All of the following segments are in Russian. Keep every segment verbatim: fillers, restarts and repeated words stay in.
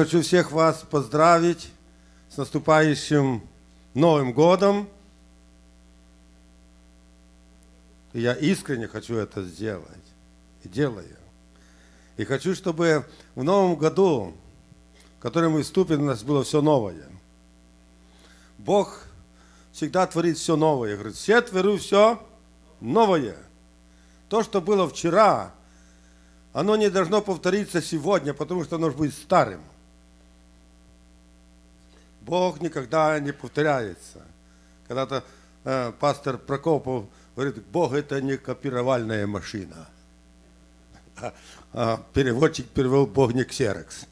Хочу всех вас поздравить с наступающим Новым годом. И я искренне хочу это сделать. И делаю. И хочу, чтобы в Новом году, в который мы вступим, у нас было все новое. Бог всегда творит все новое. Говорит, все творю все новое. То, что было вчера, оно не должно повториться сегодня, потому что оно может быть старым. Бог никогда не повторяется. Когда-то э, пастор Прокопов говорит, Бог это не копировальная машина. А, а переводчик перевел, Бог не ксерокс.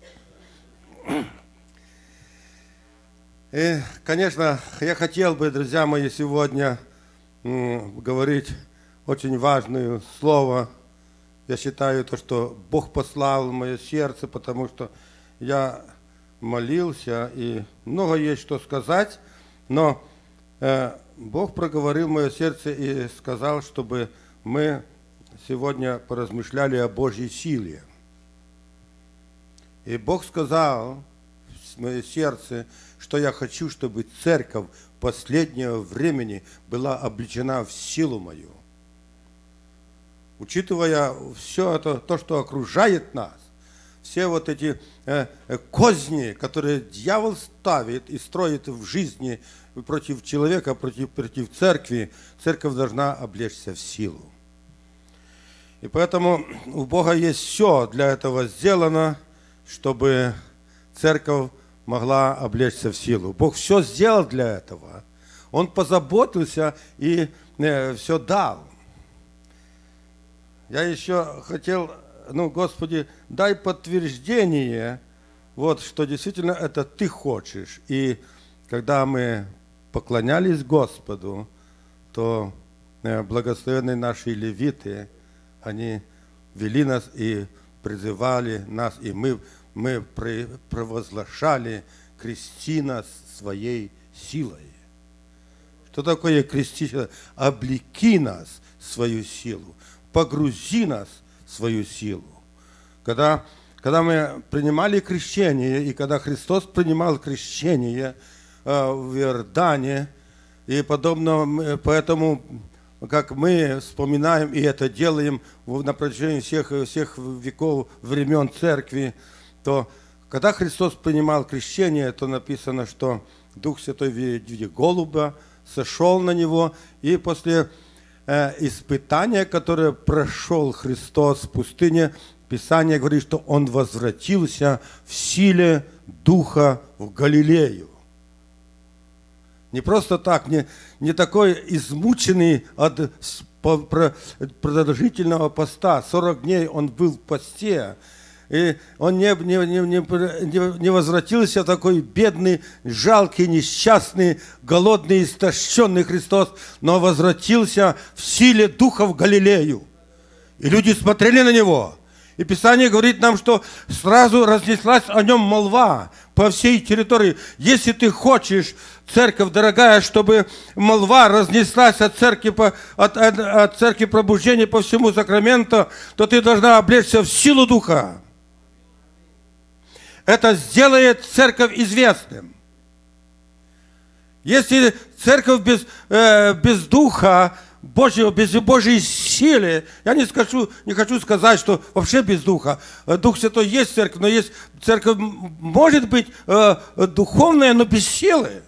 И, конечно, я хотел бы, друзья мои, сегодня м, говорить очень важное слово. Я считаю то, что Бог послал в мое сердце, потому что я молился, и много есть что сказать, но э, Бог проговорил в мое сердце и сказал, чтобы мы сегодня поразмышляли о Божьей силе. И Бог сказал в мое сердце, что я хочу, чтобы церковь последнего времени была облечена в силу мою. Учитывая все это, то, что окружает нас, все вот эти э, козни, которые дьявол ставит и строит в жизни против человека, против, против церкви, церковь должна облечься в силу. И поэтому у Бога есть все для этого сделано, чтобы церковь могла облечься в силу. Бог все сделал для этого. Он позаботился и э, все дал. Я еще хотел, ну, Господи, дай подтверждение, вот, что действительно это Ты хочешь. И когда мы поклонялись Господу, то благословенные наши левиты, они вели нас и призывали нас, и мы, мы провозглашали крести нас своей силой. Что такое крести? Облеки нас свою силу. Погрузи нас в свою силу. Когда, когда мы принимали крещение, и когда Христос принимал крещение э, в Иордане, и подобно, поэтому, как мы вспоминаем и это делаем на протяжении всех, всех веков, времен церкви, то когда Христос принимал крещение, то написано, что Дух Святой в виде голубя сошел на него, и после испытание, которое прошел Христос в пустыне, Писание говорит, что Он возвратился в силе Духа в Галилею. Не просто так, не, не такой измученный от продолжительного поста. сорок дней Он был в посте. И он не, не, не, не, не возвратился такой бедный, жалкий, несчастный, голодный, истощенный Христос, но возвратился в силе Духа в Галилею. И люди смотрели на Него. И Писание говорит нам, что сразу разнеслась о Нем молва по всей территории. Если ты хочешь, церковь дорогая, чтобы молва разнеслась от церкви, от, от, от церкви пробуждения по всему Сакраменту, то ты должна облечься в силу Духа. Это сделает церковь известным. Если церковь без, э, без Духа Божьего, без Божьей силы, я не, скажу, не хочу сказать, что вообще без Духа. Дух Святой есть церковь, но есть церковь может быть э, духовная, но без силы.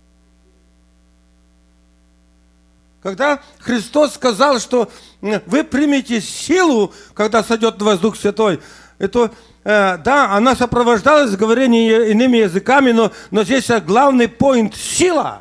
Когда Христос сказал, что вы примете силу, когда сойдет на вас Дух Святой, это, э, да, она сопровождалась говорением иными языками, но, но здесь главный поинт – сила.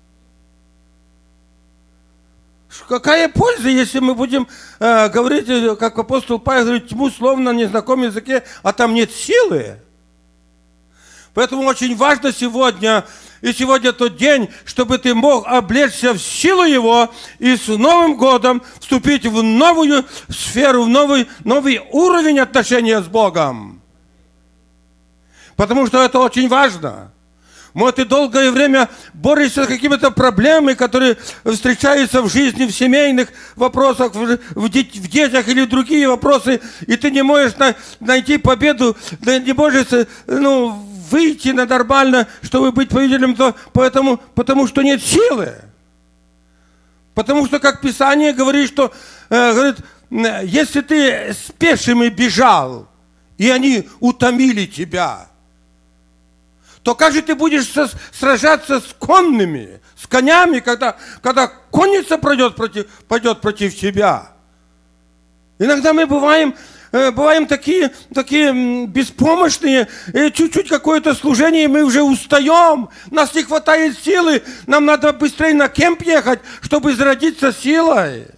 Какая польза, если мы будем э, говорить, как апостол Павел говорит, тьму словно на незнакомом языке, а там нет силы? Поэтому очень важно сегодня, и сегодня тот день, чтобы ты мог облечься в силу Его и с Новым годом вступить в новую сферу, в новый, новый уровень отношения с Богом. Потому что это очень важно. Может, ты долгое время борешься с какими-то проблемами, которые встречаются в жизни, в семейных вопросах, в, в, дет, в детях или другие вопросы, и ты не можешь на, найти победу, не можешь ну, выйти на нормально, чтобы быть победителем, то поэтому, потому что нет силы. Потому что, как Писание говорит, что э, говорит, если ты с пешими бежал, и они утомили тебя, то как же ты будешь сражаться с конными, с конями, когда, когда конница пройдет против, пойдет против тебя? Иногда мы бываем, бываем такие, такие беспомощные, и чуть-чуть какое-то служение, и мы уже устаем, нас не хватает силы, нам надо быстрее на кемп ехать, чтобы зародиться силой.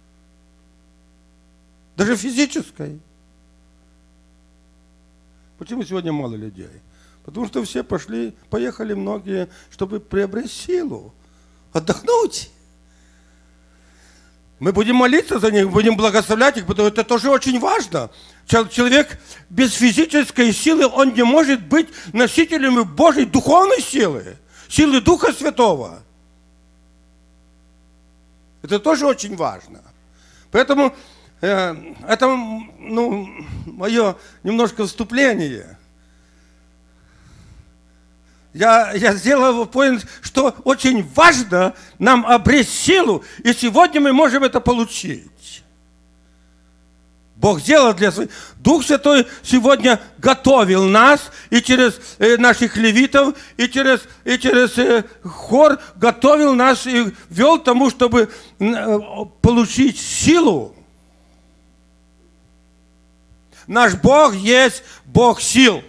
Даже физической. Почему сегодня мало людей? Потому что все пошли, поехали многие, чтобы приобрести силу, отдохнуть. Мы будем молиться за них, будем благословлять их, потому что это тоже очень важно. Человек без физической силы, он не может быть носителем Божьей духовной силы, силы Духа Святого. Это тоже очень важно. Поэтому э, это, ну, мое немножко вступление. Я, я сделал понял, что очень важно нам обрести силу, и сегодня мы можем это получить. Бог сделал для своих. Дух Святой сегодня готовил нас, и через э, наших левитов, и через, и через э, хор готовил нас и вел к тому, чтобы э, получить силу. Наш Бог есть Бог сил.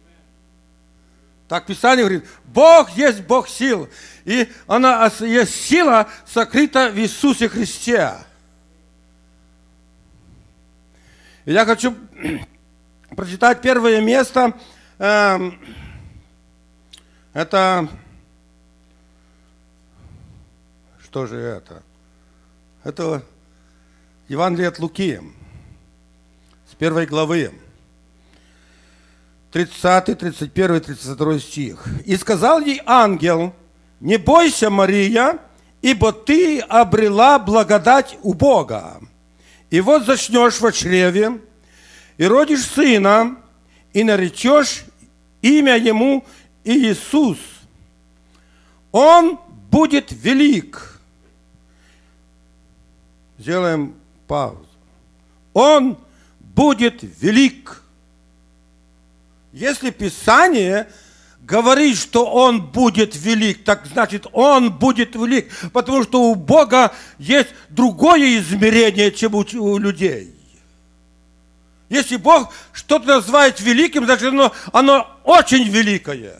Так Писание говорит, Бог есть Бог сил. И она есть сила, сокрыта в Иисусе Христе. И я хочу прочитать первое место. Это что же это? Это Евангелие от Луки с первой главы. тридцатый, тридцать первый, тридцать второй стих. «И сказал ей ангел, не бойся, Мария, ибо ты обрела благодать у Бога. И вот зачнешь во чреве, и родишь сына, и наречешь имя ему Иисус. Он будет велик». Сделаем паузу. Он будет велик. Если Писание говорит, что Он будет велик, так значит, Он будет велик, потому что у Бога есть другое измерение, чем у людей. Если Бог что-то называет великим, значит, оно, оно очень великое.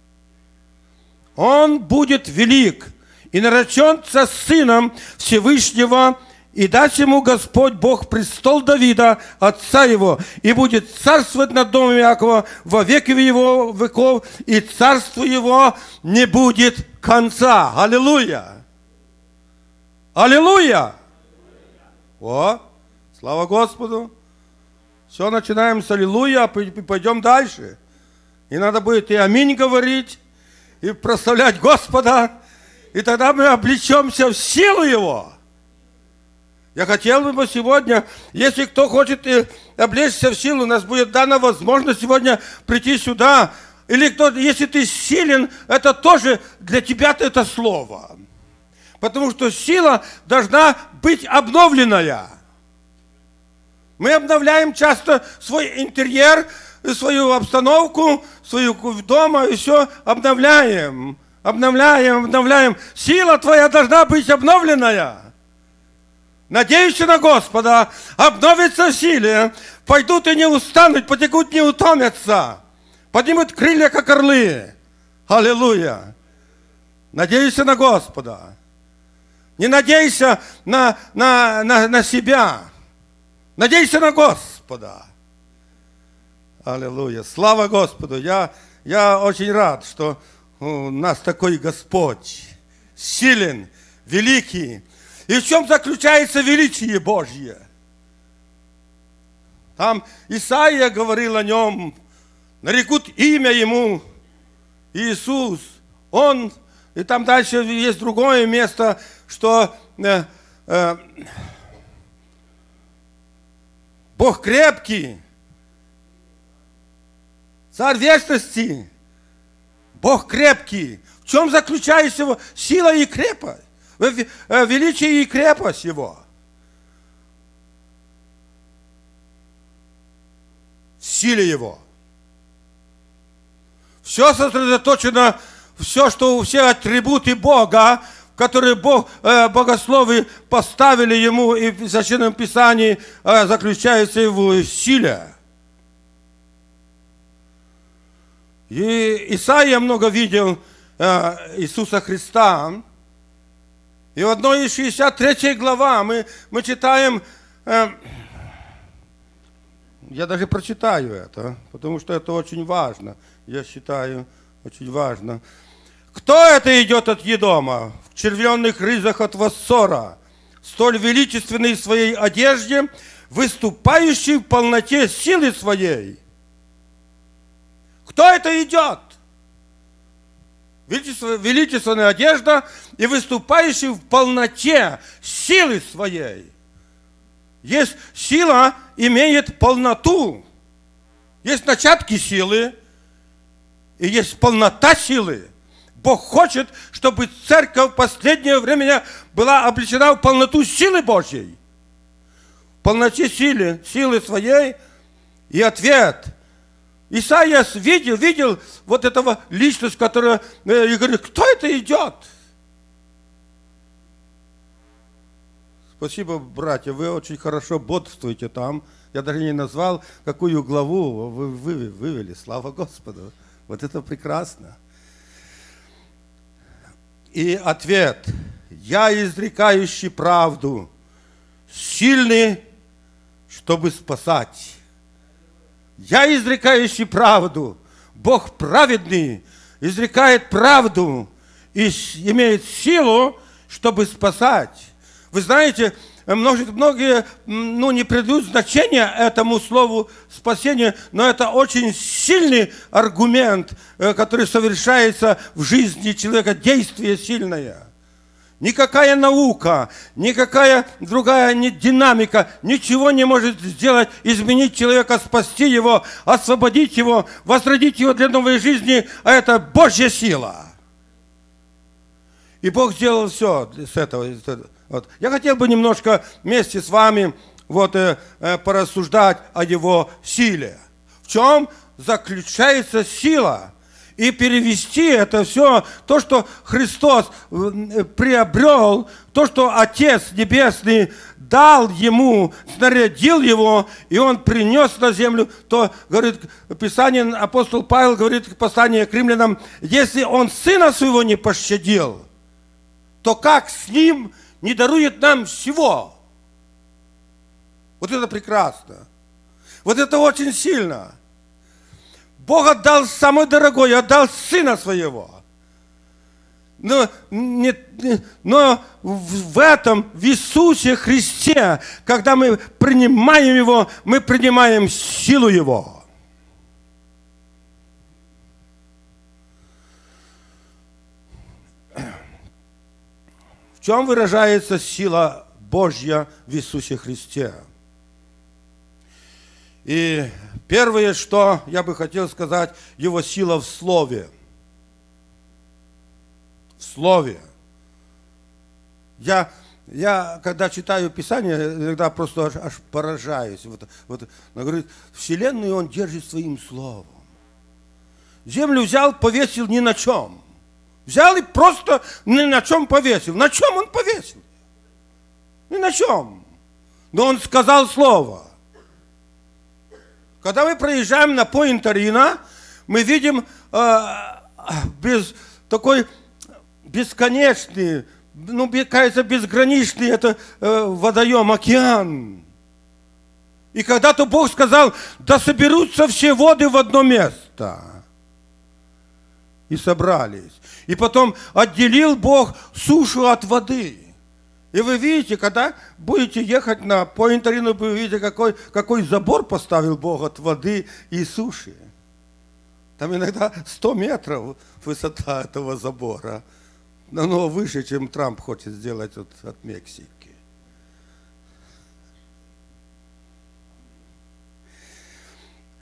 Он будет велик и наречется сыном Всевышнего, и даст ему Господь Бог престол Давида, отца его, и будет царствовать над домом Иакова во веки его веков, и царство его не будет конца. Аллилуйя! Аллилуйя! О, слава Господу! Все, начинаем с аллилуйя, и пойдем дальше. И надо будет и аминь говорить, и прославлять Господа, и тогда мы облечемся в силу Его. Я хотел бы сегодня, если кто хочет облечься в силу, у нас будет дана возможность сегодня прийти сюда. Или кто, если ты силен, это тоже для тебя это слово. Потому что сила должна быть обновленная. Мы обновляем часто свой интерьер, свою обстановку, свою дома, и все обновляем. Обновляем, обновляем. Сила твоя должна быть обновленная. Надеющие на Господа обновятся в силе, пойдут и не устанут, потекут, не утомятся, поднимут крылья, как орлы. Аллилуйя! Надеюсь на Господа. Не надейся на, на, на, на себя. Надейся на Господа. Аллилуйя! Слава Господу! Я, я очень рад, что у нас такой Господь, силен, великий. И в чем заключается величие Божье? Там Исаия говорил о нем, нарекут имя ему Иисус. Он, и там дальше есть другое место, что э, э, Бог крепкий, Царь вечности, Бог крепкий. В чем заключается его сила и крепость? Величие и крепость его. В силе его. Все сосредоточено, все, что все атрибуты Бога, которые Бог, э, богословы поставили ему и в Священном Писании, э, заключаются в его силе. И Исаия много видел э, Иисуса Христа. И в одной из шестьдесят третьей глава мы, мы читаем, э, я даже прочитаю это, потому что это очень важно. Я считаю, очень важно. Кто это идет от Едома, в червленных рызах от Воссора, столь величественный в своей одежде, выступающий в полноте силы своей? Кто это идет? Величественная одежда и выступающий в полноте силы своей. Есть сила, имеет полноту. Есть начатки силы и есть полнота силы. Бог хочет, чтобы церковь в последнее время была облечена в полноту силы Божьей. В полноте силы, силы своей. И ответ. Исаия видел, видел вот этого личность, которая, и говорит, кто это идет? Спасибо, братья, вы очень хорошо бодрствуете там. Я даже не назвал, какую главу вы вывели. Слава Господу. Вот это прекрасно. И ответ. Я, изрекающий правду, сильный, чтобы спасать. Я, изрекающий правду, Бог праведный, изрекает правду и имеет силу, чтобы спасать. Вы знаете, многие ну, не придают значения этому слову спасение, но это очень сильный аргумент, который совершается в жизни человека, действие сильное. Никакая наука, никакая другая динамика ничего не может сделать, изменить человека, спасти его, освободить его, возродить его для новой жизни, а это Божья сила. И Бог сделал все с этого. Вот. Я хотел бы немножко вместе с вами вот, э, э, порассуждать о его силе. В чем заключается сила? И перевести это все, то, что Христос приобрел, то, что Отец Небесный дал ему, снарядил его, и он принес на землю, то, говорит Писание, апостол Павел говорит в послании к римлянам, если он сына своего не пощадил, то как с ним не дарует нам всего? Вот это прекрасно. Вот это очень сильно. Бог отдал самое дорогое, отдал Сына Своего. Но, не, но в этом, в Иисусе Христе, когда мы принимаем Его, мы принимаем силу Его. В чем выражается сила Божья в Иисусе Христе? И первое, что я бы хотел сказать, его сила в Слове. В Слове. Я, я когда читаю Писание, иногда просто аж, аж поражаюсь. Вот, вот, он говорит, Вселенную он держит своим Словом. Землю взял, повесил ни на чем. Взял и просто ни на чем повесил. На чем он повесил? Ни на чем. Но он сказал Слово. Когда мы проезжаем на Пойнт-Арино, мы видим э, без, такой бесконечный, ну, кажется, безграничный это э, водоем, океан. И когда-то Бог сказал, да соберутся все воды в одно место. И собрались. И потом отделил Бог сушу от воды. И вы видите, когда будете ехать на Пойнт-Арино, вы увидите, какой, какой забор поставил Бог от воды и суши. Там иногда сто метров высота этого забора. Намного выше, чем Трамп хочет сделать от, от Мексики.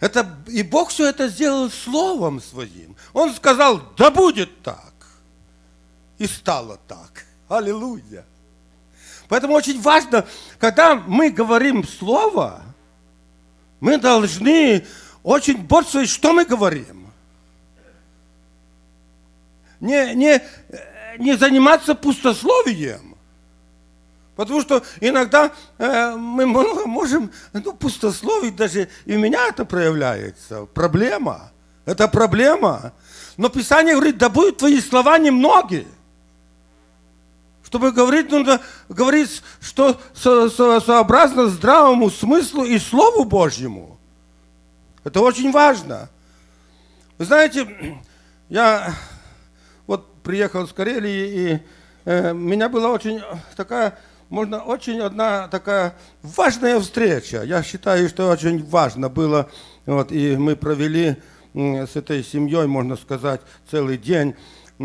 Это, и Бог все это сделал Словом Своим. Он сказал, да будет так. И стало так. Аллилуйя. Поэтому очень важно, когда мы говорим Слово, мы должны очень бодрствовать, что мы говорим. Не, не, не заниматься пустословием. Потому что иногда э, мы можем ну, пустословить, даже и у меня это проявляется. Проблема. Это проблема. Но Писание говорит, да будут твои слова немногие. Чтобы говорить, нужно говорить, что со, со, сообразно здравому смыслу и Слову Божьему. Это очень важно. Вы знаете, я вот приехал с Карелии, и э, у меня была очень такая, можно, очень одна такая важная встреча. Я считаю, что очень важно было. Вот, и мы провели э, с этой семьей, можно сказать, целый день.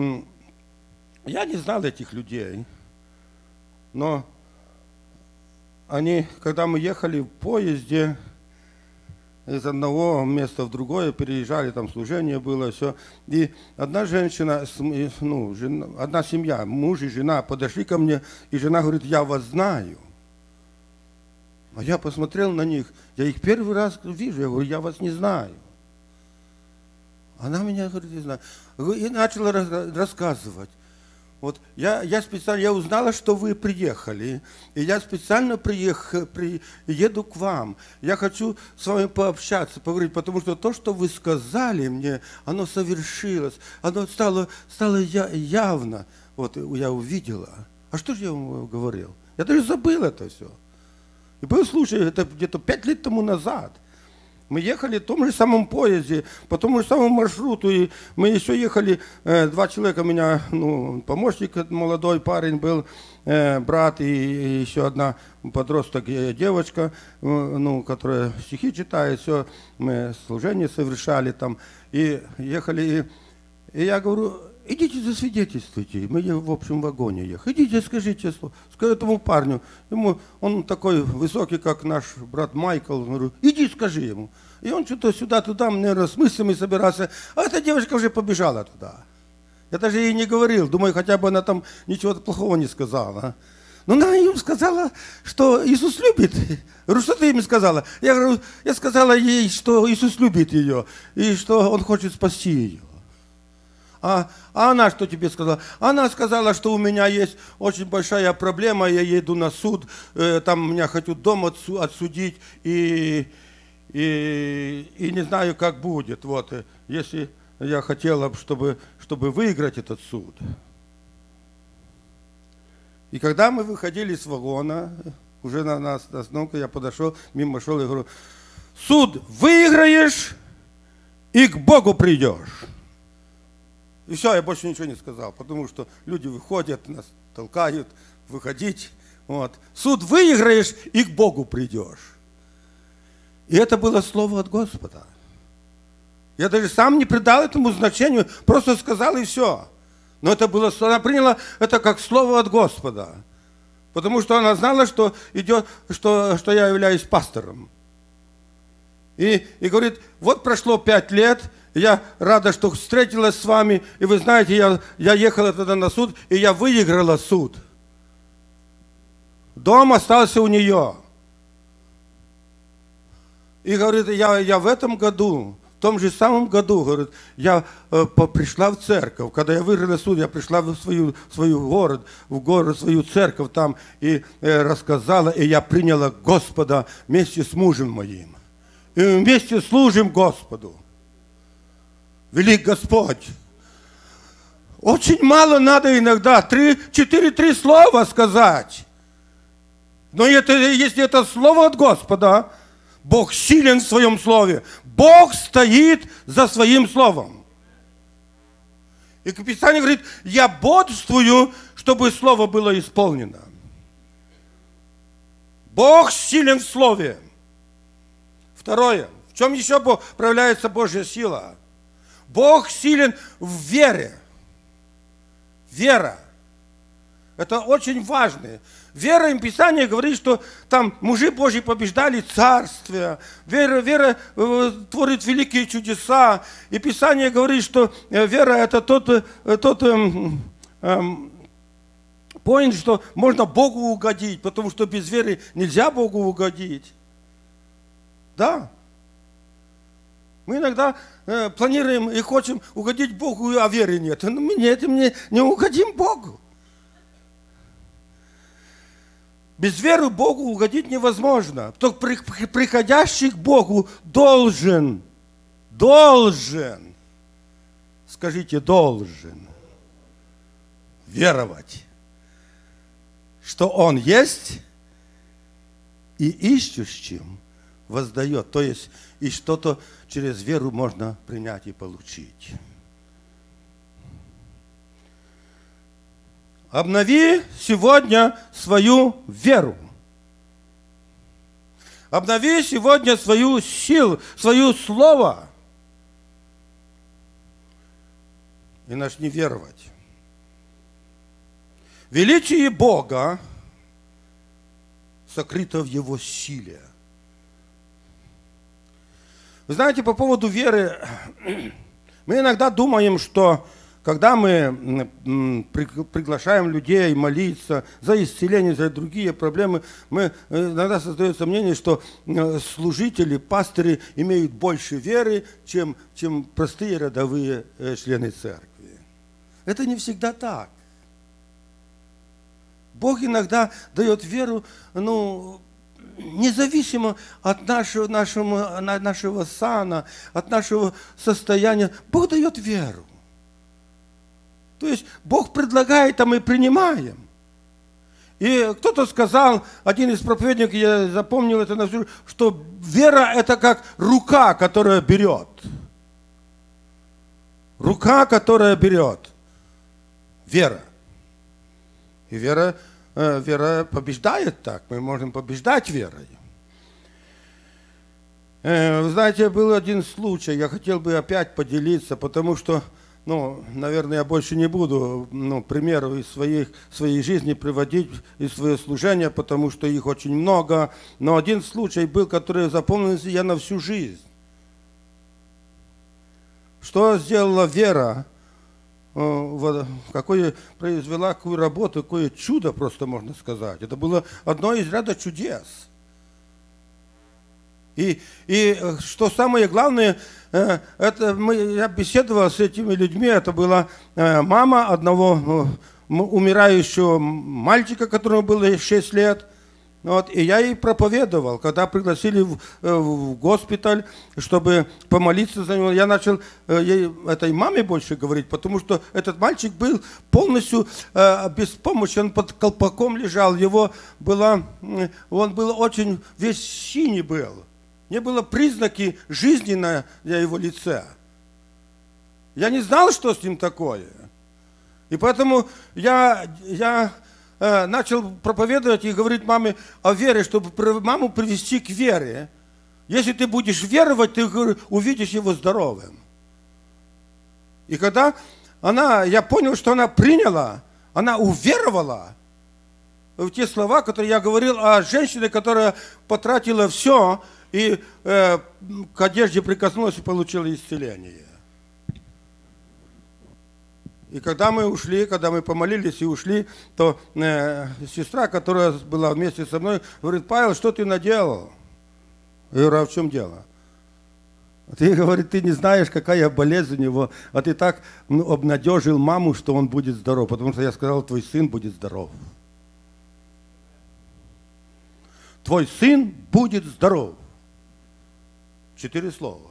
Я не знал этих людей, но они, когда мы ехали в поезде из одного места в другое, переезжали, там служение было, все, и одна женщина, ну, жена, одна семья, муж и жена подошли ко мне, и жена говорит, я вас знаю. А я посмотрел на них, я их первый раз вижу, я говорю, я вас не знаю. Она меня, говорит, не знаю. И начала рассказывать. Вот я, я специально, я узнала, что вы приехали, и я специально приехал, приеду к вам. Я хочу с вами пообщаться, поговорить, потому что то, что вы сказали мне, оно совершилось, оно стало, стало явно. Вот я увидела. А что же я вам говорил? Я даже забыл это все. И был случай, это где-то пять лет тому назад. Мы ехали в том же самом поезде, по тому же самому маршруту, и мы еще ехали, э, два человека, у меня, ну, помощник, молодой парень был, э, брат, и, и еще одна подросток, девочка, э, ну, которая стихи читает, все, мы служение совершали там, и ехали, и, и я говорю, идите засвидетельствуйте, мы в общем вагоне ехали, идите скажите слово, скажи этому парню, ему, он такой высокий, как наш брат Майкл, говорю, иди скажи ему. И он что-то сюда-туда, наверное, с мыслями собирался, а эта девочка уже побежала туда. Я даже ей не говорил, думаю, хотя бы она там ничего плохого не сказала. Но она им сказала, что Иисус любит. Я говорю, что ты им сказала? Я говорю, я сказала ей, что Иисус любит ее, и что Он хочет спасти ее. А, а она что тебе сказала? Она сказала, что у меня есть очень большая проблема, я еду на суд, э, там меня хотят дом отсу, отсудить, и, и, и не знаю, как будет. Вот, если я хотела, чтобы, чтобы выиграть этот суд. И когда мы выходили из вагона, уже на нас, на остановку, я подошел, мимо шел и говорю, суд выиграешь и к Богу придешь. И все, я больше ничего не сказал, потому что люди выходят, нас толкают, выходить. Вот. Суд выиграешь и к Богу придешь. И это было слово от Господа. Я даже сам не придал этому значению, просто сказал и все. Но это было, она приняла это как слово от Господа. Потому что она знала, что, идет, что, что я являюсь пастором. И, и говорит, вот прошло пять лет, я рада, что встретилась с вами, и вы знаете, я, я ехала тогда на суд, и я выиграла суд. Дом остался у нее. И говорит, я, я в этом году, в том же самом году, говорит, я э, пришла в церковь. Когда я выиграла суд, я пришла в свою, свою город, в город, свою церковь там, и э, рассказала, и я приняла Господа вместе с мужем моим. И мы вместе служим Господу. Велик Господь. Очень мало надо иногда, четыре-три слова сказать. Но это, если это слово от Господа, Бог силен в своем слове. Бог стоит за своим словом. И Писание говорит, я бодрствую, чтобы слово было исполнено. Бог силен в слове. Второе. В чем еще проявляется Божья сила? Бог силен в вере. Вера. Это очень важно. Вера, им Писание говорит, что там мужи Божьи побеждали царствия. Вера, вера э, творит великие чудеса. И Писание говорит, что э, вера это тот, э, тот э, э, point, что можно Богу угодить, потому что без веры нельзя Богу угодить. Да. Мы иногда э, планируем и хотим угодить Богу, а веры нет. Но мы этим не, не угодим Богу. Без веры Богу угодить невозможно. Кто приходящий к Богу должен, должен, скажите, должен веровать, что Он есть и ищущим воздает. То есть и что-то через веру можно принять и получить. Обнови сегодня свою веру. Обнови сегодня свою силу, свое слово. И начни веровать. Величие Бога сокрыто в Его силе. Вы знаете, по поводу веры, мы иногда думаем, что когда мы приглашаем людей молиться за исцеление, за другие проблемы, мы иногда создается мнение, что служители, пастыри имеют больше веры, чем, чем простые рядовые члены церкви. Это не всегда так. Бог иногда дает веру, ну, независимо от нашего, нашего, нашего сана, от нашего состояния. Бог дает веру. То есть Бог предлагает, а мы принимаем. И кто-то сказал, один из проповедников, я запомнил это на всю жизнь, что вера это как рука, которая берет. Рука, которая берет. Вера. И вера, э, вера побеждает так. Мы можем побеждать верой. Э, вы знаете, был один случай, я хотел бы опять поделиться, потому что ну, наверное, я больше не буду ну, примеров из своих, своей жизни приводить, из своего служения, потому что их очень много. Но один случай был, который запомнился я на всю жизнь. Что сделала вера, какое произвела какую работу, какое чудо, просто можно сказать. Это было одно из ряда чудес. И, и что самое главное, это мы, я беседовал с этими людьми, это была мама одного умирающего мальчика, которому было шесть лет. Вот, и я ей проповедовал, когда пригласили в, в госпиталь, чтобы помолиться за него. Я начал ей, этой маме больше говорить, потому что этот мальчик был полностью э, беспомощен, он под колпаком лежал, его было, он был очень, весь синий был. Не было признаки жизни на его лице. Я не знал, что с ним такое. И поэтому я, я э, начал проповедовать и говорить маме о вере, чтобы маму привести к вере. Если ты будешь веровать, ты увидишь его здоровым. И когда она, я понял, что она приняла, она уверовала в те слова, которые я говорил о женщине, которая потратила все, и э, к одежде прикоснулась и получила исцеление. И когда мы ушли, когда мы помолились и ушли, то э, сестра, которая была вместе со мной, говорит: Павел, что ты наделал? Я говорю: а в чем дело? Ты, говорит, ты не знаешь, какая болезнь у него, а ты так ну, обнадежил маму, что он будет здоров, потому что я сказал, твой сын будет здоров. Твой сын будет здоров. Четыре слова.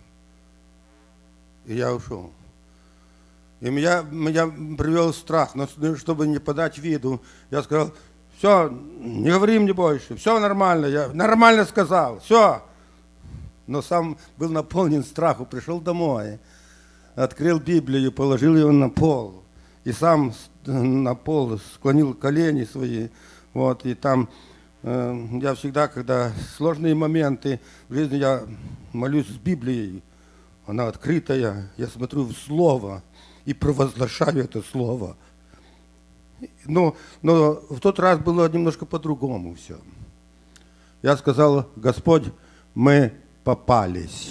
И я ушел. И меня, меня привел страх, но чтобы не подать виду, я сказал: все, не говори мне больше, все нормально, я нормально сказал, все. Но сам был наполнен страху, пришел домой, открыл Библию, положил ее на пол, и сам на пол склонил колени свои, вот, и там э, я всегда, когда сложные моменты в жизни, я молюсь с Библией, она открытая, я смотрю в Слово и провозглашаю это Слово. Но, но в тот раз было немножко по-другому все. Я сказал: Господь, мы попались.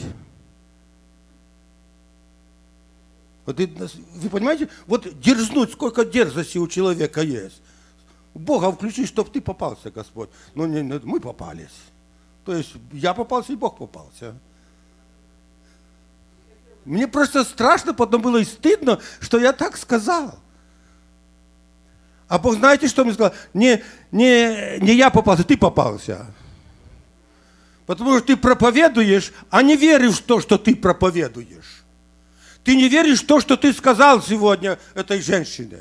Вот, вы понимаете, вот дерзнуть, сколько дерзости у человека есть. Бога включи, чтобы ты попался, Господь. Но не, не, мы попались. То есть я попался, и Бог попался. Мне просто страшно, потом было и стыдно, что я так сказал. А Бог, знаете, что мне сказал? Не, не, не я попался, ты попался. Потому что ты проповедуешь, а не веришь в то, что ты проповедуешь. Ты не веришь в то, что ты сказал сегодня этой женщине.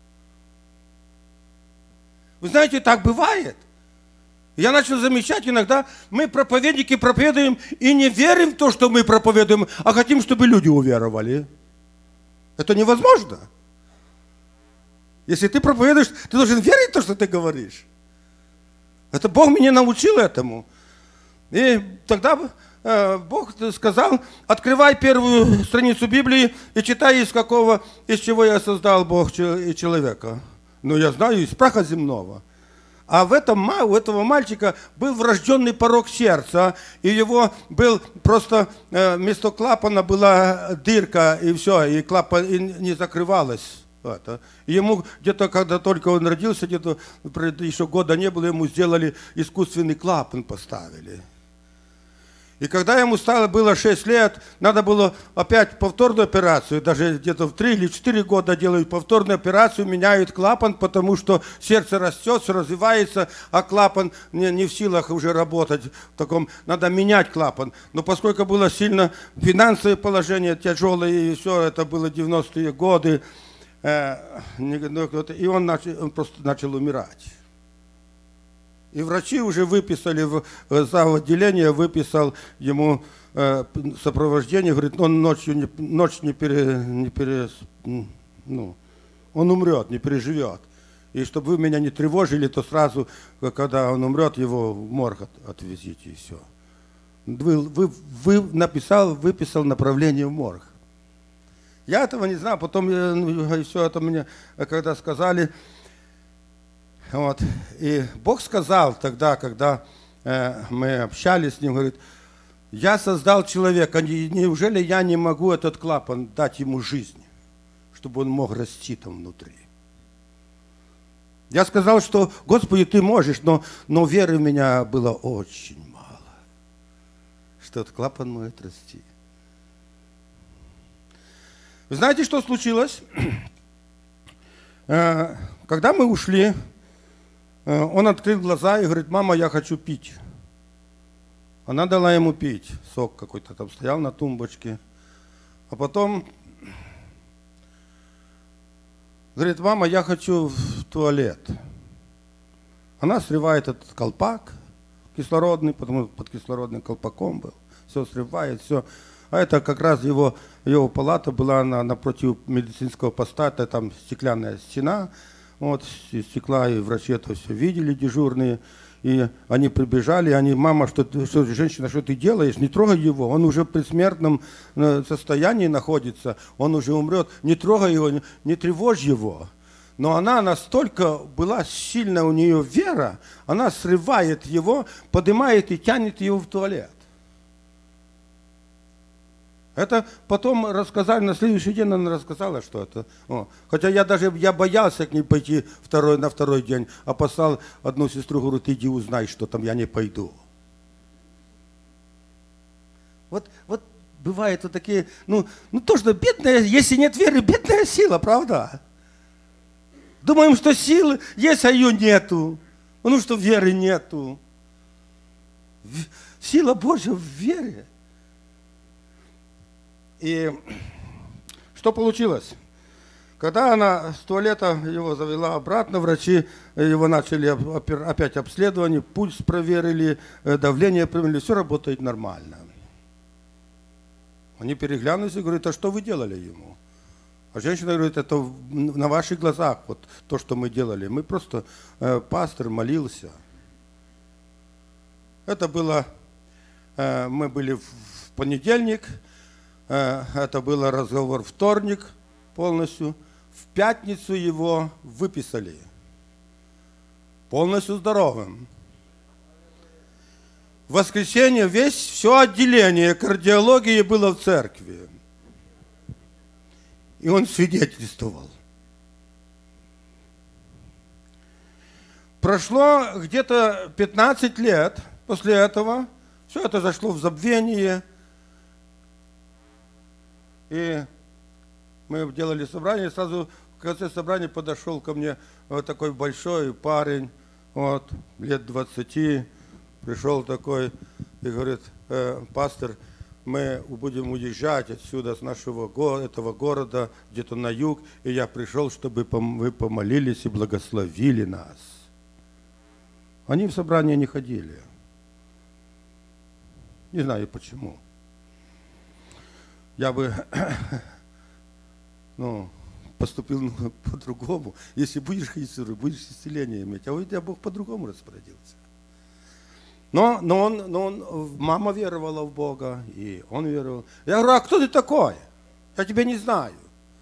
Вы знаете, так бывает. Я начал замечать, иногда мы, проповедники, проповедуем и не верим в то, что мы проповедуем, а хотим, чтобы люди уверовали. Это невозможно. Если ты проповедуешь, ты должен верить в то, что ты говоришь. Это Бог меня научил этому. И тогда э, Бог сказал: открывай первую страницу Библии и читай, из какого, из чего я создал Бог и человека. Ну, я знаю, из праха земного. А в этом, у этого мальчика был врожденный порок сердца, и его был просто, э, вместо клапана была дырка, и все, и клапан и не закрывалось. Это. И ему где-то, когда только он родился, где-то еще года не было, ему сделали искусственный клапан, поставили. И когда ему стало, было шесть лет, надо было опять повторную операцию, даже где-то в три или четыре года делают повторную операцию, меняют клапан, потому что сердце растет, развивается, а клапан не, не в силах уже работать. В таком, надо менять клапан. Но поскольку было сильно финансовое положение тяжелое, и все это было девяностые годы, э, и он, начал, он просто начал умирать. И врачи уже выписали, в зав. Отделение выписал ему э, сопровождение, говорит, он ночью не, ночь не пере, не пере, ну, он умрет, не переживет. И чтобы вы меня не тревожили, то сразу, когда он умрет, его в морг от, отвезите, и все. Вы, вы, вы написал, выписал направление в морг. Я этого не знал, потом я, все это мне, когда сказали. Вот. И Бог сказал тогда, когда э, мы общались с ним, говорит, я создал человека, неужели я не могу этот клапан дать ему жизнь, чтобы он мог расти там внутри? Я сказал, что, Господи, ты можешь, но, но веры у меня было очень мало, что этот клапан может расти. Вы знаете, что случилось? э, когда мы ушли, он открыл глаза и говорит, мама, я хочу пить. Она дала ему пить. Сок какой-то там стоял на тумбочке. А потом говорит, мама, я хочу в туалет. Она срывает этот колпак кислородный, потому что под кислородным колпаком был. Все срывает, все. А это как раз его, его палата была на, напротив медицинского поста. Это там стеклянная стена. Вот, из стекла, и врачи это все видели, дежурные, и они прибежали, они, мама, что, что женщина, что ты делаешь, не трогай его, он уже в предсмертном состоянии находится, он уже умрет, не трогай его, не, не тревожь его. Но она настолько была сильна у нее вера, она срывает его, поднимает и тянет его в туалет. Это потом рассказали, на следующий день она рассказала, что это. О. Хотя я даже я боялся к ней пойти второй, на второй день, а послал одну сестру, говорю, ты иди узнай, что там, я не пойду. Вот, вот бывают вот такие, ну, ну то, что бедная, если нет веры, бедная сила, правда? Думаем, что силы есть, а ее нету. Ну, что веры нету. Сила Божья в вере. И что получилось? Когда она с туалета его завела обратно, врачи его начали опять обследование, пульс проверили, давление проверили, все работает нормально. Они переглянулись и говорят, а что вы делали ему? А женщина говорит, это на ваших глазах, вот то, что мы делали. Мы просто, э, пастор молился. Это было, э, мы были в понедельник, это был разговор вторник полностью. В В пятницу его выписали. Полностью здоровым. В воскресенье весь, все отделение кардиологии было в церкви. И он свидетельствовал. Прошло где-то пятнадцать лет после этого. Все это зашло в забвение. И мы делали собрание. Сразу в конце собрания подошел ко мне вот такой большой парень, вот, лет двадцати. Пришел такой и говорит: э, пастор, мы будем уезжать отсюда, с нашего го- этого города, где-то на юг, и я пришел, чтобы пом- вы помолились и благословили нас. Они в собрание не ходили. Не знаю почему. Я бы ну, поступил по-другому. Если будешь ходить, будешь исцеление иметь. А у тебя Бог по-другому распорядился. Но, но, он, но он, мама веровала в Бога, и он веровал. Я говорю: а кто ты такой? Я тебя не знаю.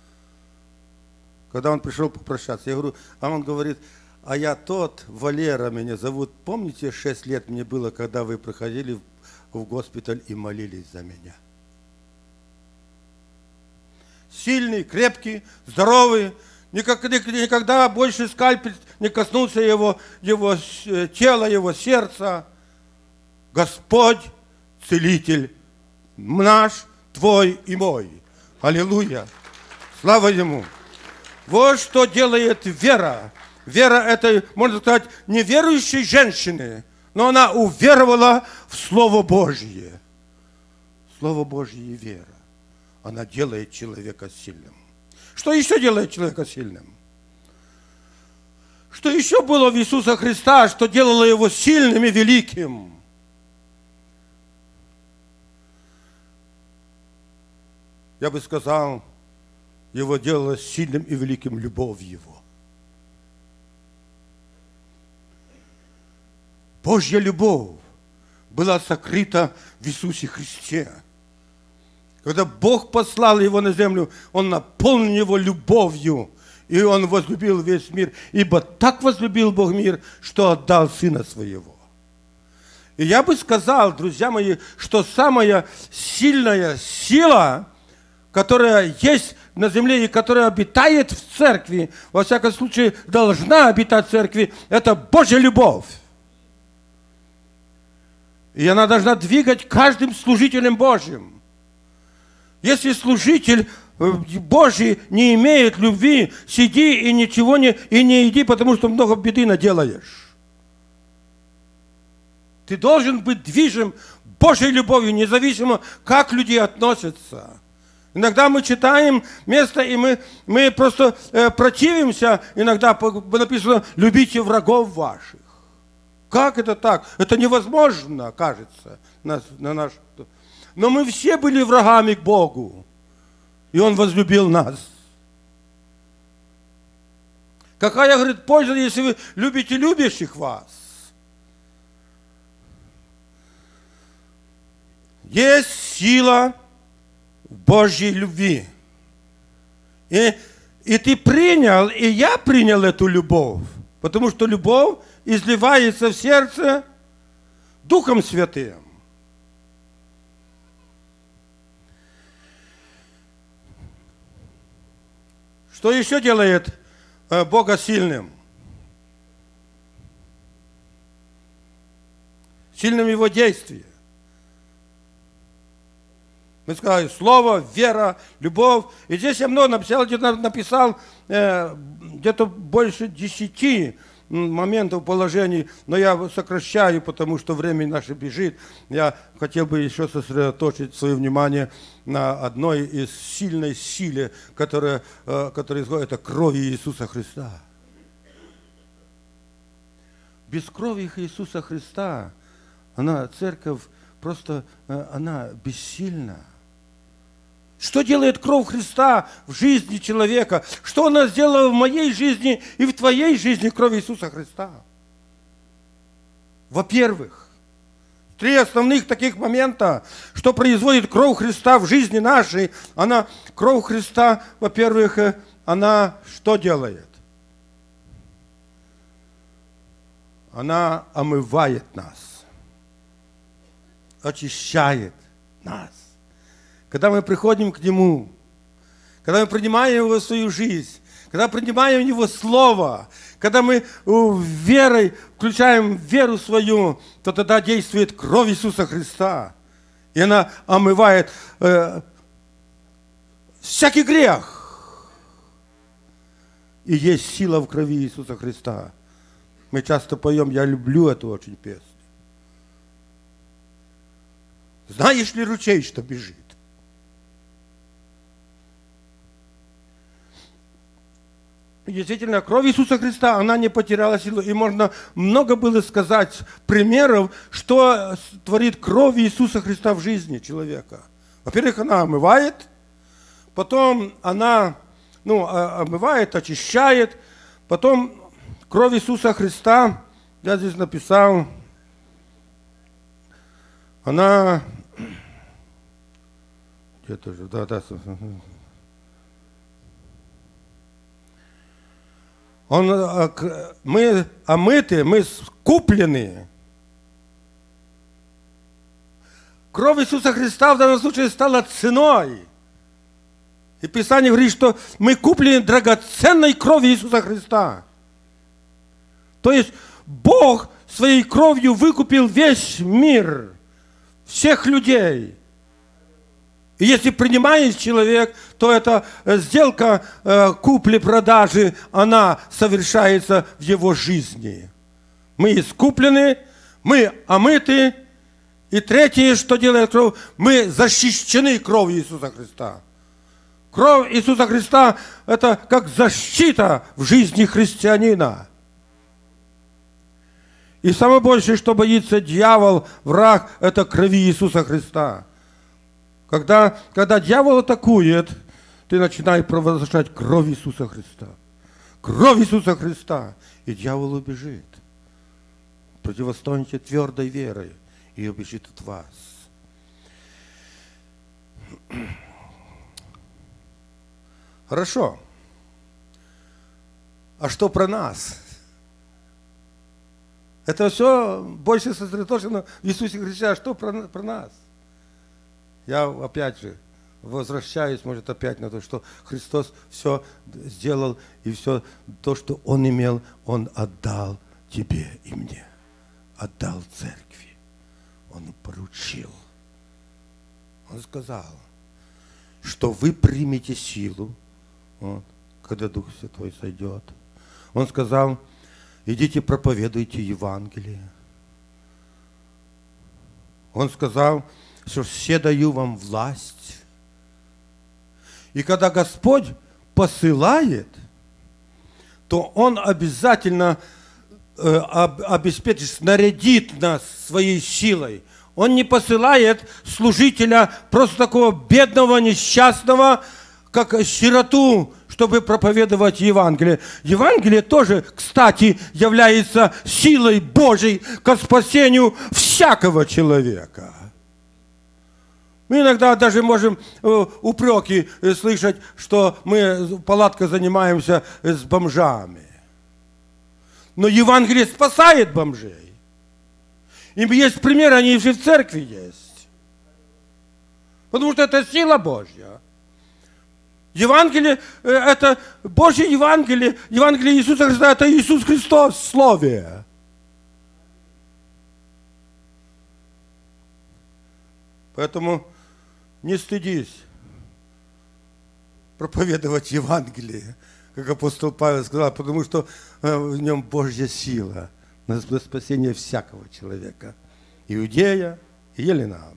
Когда он пришел попрощаться, я говорю, а он говорит: а я тот, Валера меня зовут. Помните, шесть лет мне было, когда вы проходили в, в госпиталь и молились за меня? Сильный, крепкий, здоровый. Никогда, никогда больше скальпель не коснулся его, его тела, его сердца. Господь, целитель наш, твой и мой. Аллилуйя. Слава Ему. Вот что делает вера. Вера это, можно сказать, неверующей женщины, но она уверовала в Слово Божье. Слово Божье и вера. Она делает человека сильным. Что еще делает человека сильным? Что еще было в Иисуса Христа, что делало Его сильным и великим? Я бы сказал, Его делало сильным и великим любовь Его. Божья любовь была сокрыта в Иисусе Христе. Когда Бог послал Его на землю, Он наполнил Его любовью, и Он возлюбил весь мир. Ибо так возлюбил Бог мир, что отдал Сына Своего. И я бы сказал, друзья мои, что самая сильная сила, которая есть на земле и которая обитает в церкви, во всяком случае должна обитать в церкви, это Божья любовь. И она должна двигать каждым служителем Божьим. Если служитель Божий не имеет любви, сиди и ничего не, и не иди, потому что много беды наделаешь. Ты должен быть движим Божьей любовью, независимо, как люди относятся. Иногда мы читаем место, и мы, мы просто э, противимся. Иногда написано: любите врагов ваших. Как это так? Это невозможно, кажется, на, на наш... Но мы все были врагами к Богу, и Он возлюбил нас. Какая, говорит, польза, если вы любите любящих вас? Есть сила в Божьей любви. И, и ты принял, и я принял эту любовь, потому что любовь изливается в сердце Духом Святым. Что еще делает э, Бога сильным? Сильным Его действие. Мы сказали: слово, вера, любовь. И здесь я много написал, где-то написал э, где-то больше десяти моментов, положений, но я сокращаю, потому что время наше бежит. Я хотел бы еще сосредоточить свое внимание на одной из сильной силе, которая, э, которая исходит от крови Иисуса Христа. Без крови Иисуса Христа она, церковь, просто э, она бессильна. Что делает кровь Христа в жизни человека? Что она сделала в моей жизни и в твоей жизни, кровь Иисуса Христа? Во-первых, Три основных таких момента, что производит кровь Христа в жизни нашей. Она, кровь Христа, во-первых, она что делает? Она омывает нас, очищает нас. Когда мы приходим к Нему, когда мы принимаем Его в свою жизнь, когда принимаем Его Слово, когда мы верой включаем веру свою, то тогда действует кровь Иисуса Христа. И она омывает э, всякий грех. И есть сила в крови Иисуса Христа. Мы часто поем, я люблю эту очень песню. Знаешь ли ручей, что бежит? И действительно, кровь Иисуса Христа, она не потеряла силу. И можно много было сказать примеров, что творит кровь Иисуса Христа в жизни человека. Во-первых, она омывает, потом она ну, омывает, очищает, потом кровь Иисуса Христа, я здесь написал, она где-то же, да, да, Он, мы омыты, мы куплены. Кровь Иисуса Христа в данном случае стала ценой. И Писание говорит, что мы куплены драгоценной кровью Иисуса Христа. То есть Бог своей кровью выкупил весь мир, всех людей. И если принимает человек, то эта сделка э, купли-продажи, она совершается в его жизни. Мы искуплены, мы омыты. И третье, что делает кровь, мы защищены кровью Иисуса Христа. Кровь Иисуса Христа – это как защита в жизни христианина. И самое большее, что боится дьявол, враг, это крови Иисуса Христа. Когда, когда дьявол атакует, ты начинаешь провозглашать кровь Иисуса Христа. Кровь Иисуса Христа. И дьявол убежит. Противостоите твердой верой, и убежит от вас. Хорошо. А что про нас? Это все больше сосредоточено в Иисусе Христе. А что про, про нас? Я опять же возвращаюсь, может, опять на то, что Христос все сделал, и все то, что Он имел, Он отдал тебе и мне. Отдал церкви. Он поручил. Он сказал, что вы примете силу, вот, когда Дух Святой сойдет. Он сказал, идите проповедуйте Евангелие. Он сказал, что все даю вам власть. И когда Господь посылает, то Он обязательно э, об, обеспечит, снарядит нас своей силой. Он не посылает служителя просто такого бедного, несчастного, как сироту, чтобы проповедовать Евангелие. Евангелие тоже, кстати, является силой Божьей к спасению всякого человека. Мы иногда даже можем упреки слышать, что мы палаткой занимаемся с бомжами. Но Евангелие спасает бомжей. И есть примеры, они же в церкви есть. Потому что это сила Божья. Евангелие, это Божье Евангелие. Евангелие Иисуса Христа, это Иисус Христос в Слове. Поэтому не стыдись проповедовать Евангелие, как апостол Павел сказал, потому что в нем Божья сила на спасение всякого человека, иудея и еленам.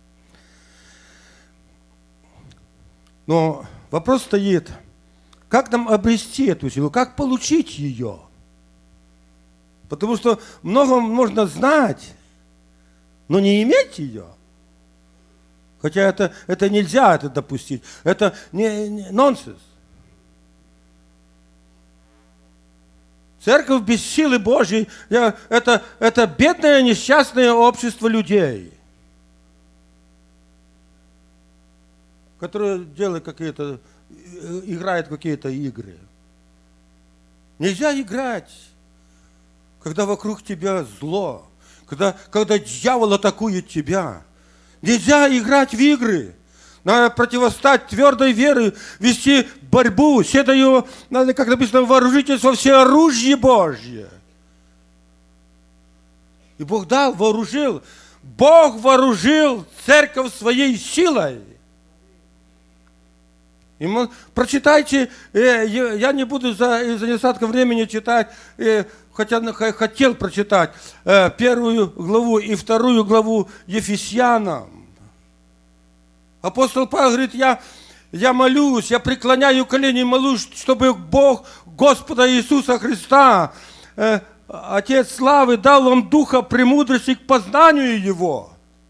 Но вопрос стоит, как нам обрести эту силу, как получить ее? Потому что много можно знать, но не иметь ее. Хотя это, это нельзя это допустить. Это не, не, нонсенс. Церковь без силы Божьей – это, это бедное, несчастное общество людей, которые делают какие-то, играют какие-то игры. Нельзя играть, когда вокруг тебя зло, когда, когда дьявол атакует тебя. Нельзя играть в игры. Надо противостать твердой верой, вести борьбу. Все даю, надо, как написано, вооружитесь во всеоружие Божье. И Бог дал, вооружил. Бог вооружил церковь своей силой. И мы, прочитайте, э, я не буду за, за недостатком времени читать, э, хотя хотел прочитать э, первую главу и вторую главу Ефесянам. Апостол Павел говорит, я, я молюсь, я преклоняю колени и молюсь, чтобы Бог Господа Иисуса Христа, э, Отец славы, дал вам духа премудрости к познанию Его.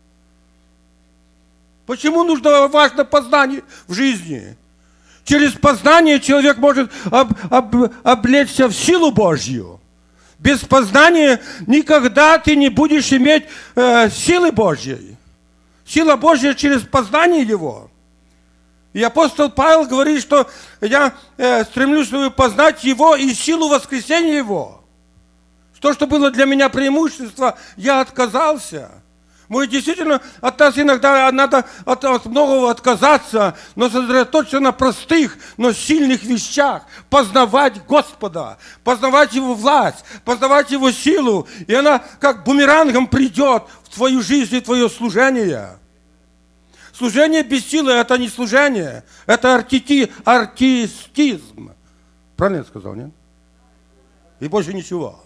Почему нужно важно познание в жизни? Через познание человек может об, об, облечься в силу Божью. Без познания никогда ты не будешь иметь э, силы Божьей. Сила Божья через познание Его. И апостол Павел говорит, что я э, стремлюсь, чтобы познать Его и силу воскресения Его. То, что было для меня преимущество, я отказался. Мы действительно, от нас иногда надо от, от многого отказаться, но сосредоточиться на простых, но сильных вещах. Познавать Господа, познавать Его власть, познавать Его силу. И она как бумерангом придет в твою жизнь и твое служение. Служение без силы – это не служение, это артити, артистизм. Правильно я сказал, нет? И больше ничего.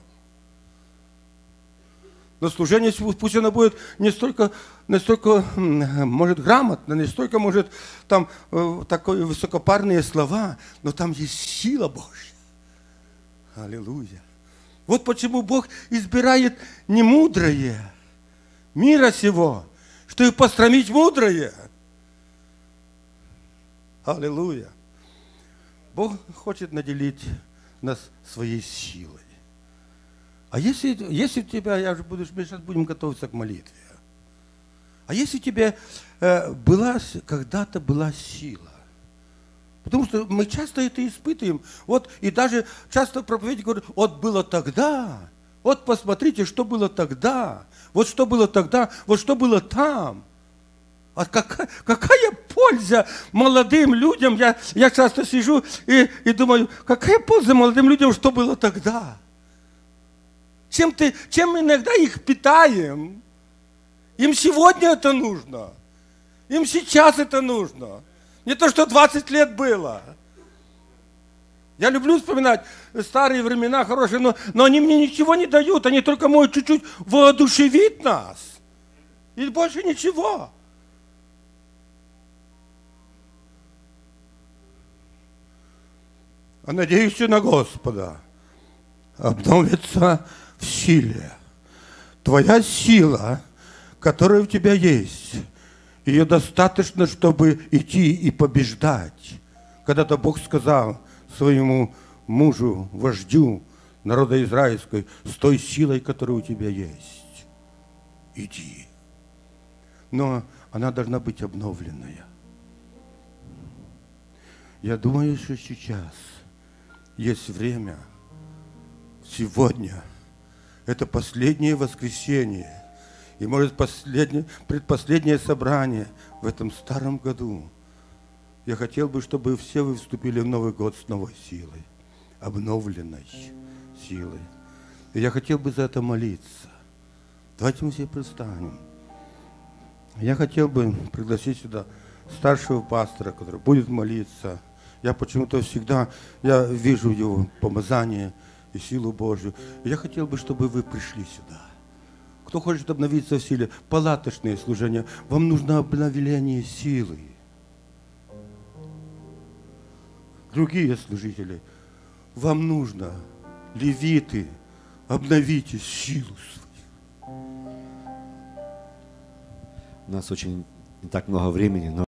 Но служение, пусть оно будет не столько, не столько может, грамотно, не столько, может, там такие высокопарные слова, но там есть сила Божья. Аллилуйя. Вот почему Бог избирает не мудрое мира сего, чтобы пострамить мудрое. Аллилуйя. Бог хочет наделить нас своей силой. А если, если у тебя, я уже буду, мы сейчас будем готовиться к молитве. А если у тебя э, была, когда-то была сила? Потому что мы часто это испытываем. Вот, и даже часто проповедники говорят, вот было тогда, вот посмотрите, что было тогда, вот что было тогда, вот что было там. А какая, какая польза молодым людям? Я, я часто сижу и, и думаю, какая польза молодым людям, что было тогда? Чем, ты, чем иногда их питаем? Им сегодня это нужно. Им сейчас это нужно. Не то, что двадцать лет было. Я люблю вспоминать старые времена хорошие, но, но они мне ничего не дают. Они только могут чуть-чуть воодушевить нас. И больше ничего. А надеюсь на Господа. Обновится в силе. Твоя сила, которая у тебя есть, ее достаточно, чтобы идти и побеждать. Когда-то Бог сказал своему мужу, вождю народа израильского, с той силой, которая у тебя есть, иди. Но она должна быть обновленная. Я думаю, что сейчас есть время, сегодня, это последнее воскресенье, и, может, последнее, предпоследнее собрание в этом старом году. Я хотел бы, чтобы все вы вступили в Новый год с новой силой, обновленной силой. И я хотел бы за это молиться. Давайте мы все представим. Я хотел бы пригласить сюда старшего пастора, который будет молиться. Я почему-то всегда, я вижу его помазание и силу Божью. И я хотел бы, чтобы вы пришли сюда. Кто хочет обновиться в силе, палаточные служения, вам нужно обновление силы. Другие служители, вам нужно, левиты, обновите силу свою. У нас очень не так много времени, но